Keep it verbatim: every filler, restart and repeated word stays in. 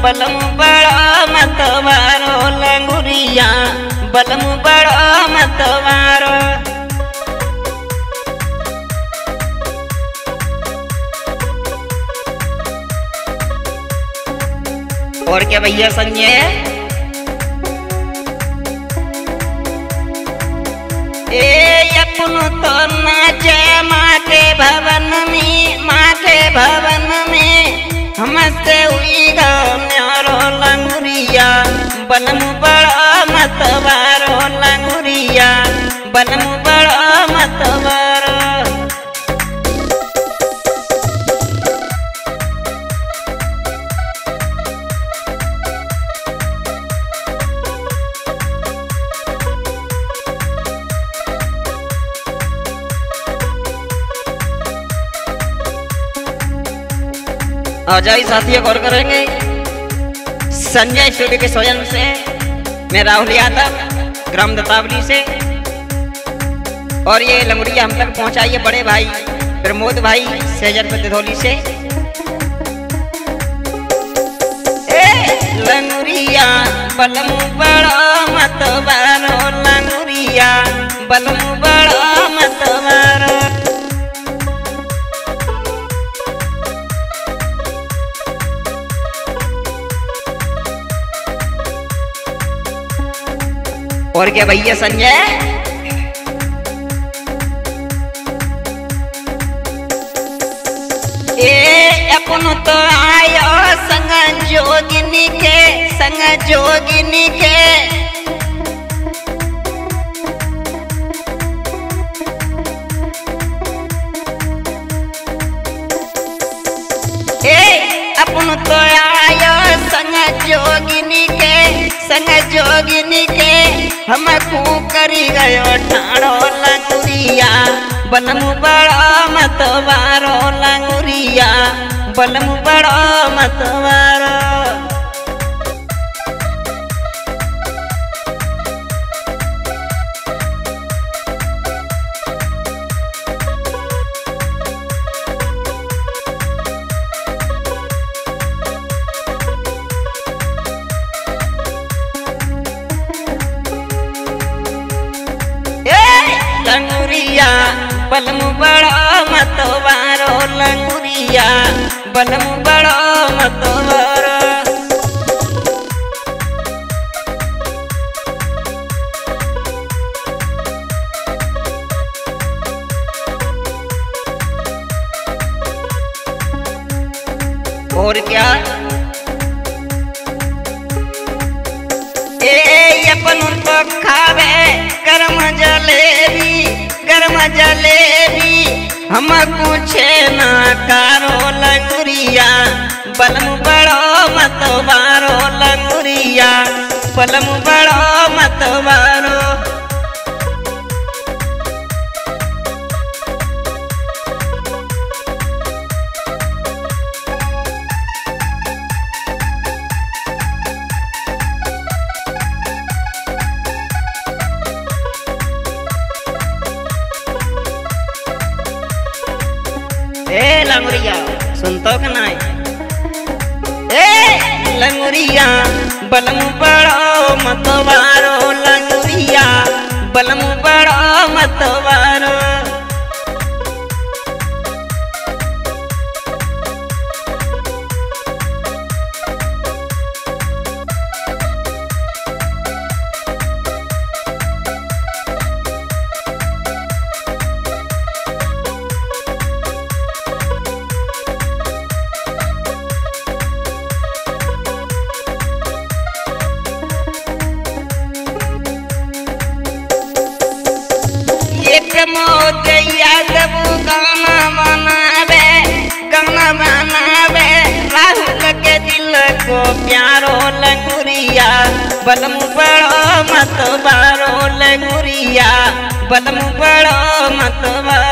बलम बड़ा मतवारो लंगुरिया बलम बड़ा मतवारो। और क्या भैया संजय ए अपन तो नाचे माँ के भवन में माँ के भवन में हमसे हुई गारो लंगुरिया बलम बड़ा मतवारो लंगुरिया बलम बड़ा मतवारो। आजाई साथियों गौर करेंगे संजय स्टूडियो के स्वयं से मैं राहुल यादव ग्राम दत्तावली से। और ये लंगुरिया हम तक पहुंचाइए बड़े भाई प्रमोद भाई सेजर धौली से। ए लंगुरिया बलम बड़ा मतवारो लंगुरिया बलम बड़ा मतवारो। और क्या भैया संजय ए अपन तो आयो संग जोगिनी के संग जोगिनी के ए अपन तो आयो संग जोगिनी के संग जोगिनी के हमको करी गयो ठाड़ो लंगुरिया बलम बड़ा मतवारो लंगुरिया बलम बड़ा मतवारो। लंगुरिया बलम बड़ा मतवारो लंगुरिया बलम बड़ा मतवारो। और क्या ए अपन तो खावे गरम जलेबी गरम जलेबी हमको छेना कारो लंगुरिया बलम बड़ो मतवारो लंगुरिया बलम बड़ो मतवारो। ए लंगुरिया सुनतो कि नहीं ए लंगुरिया बलम बड़ो मतवारो लंगुरिया बलम बड़ो मतवारो। प्रमोद यादव गाना बनावे गाना बनावे राहुल के दिल को प्यारो लंगुरिया बलम बड़ो मतवारो लंगुरिया बलम बड़ो मतवारो।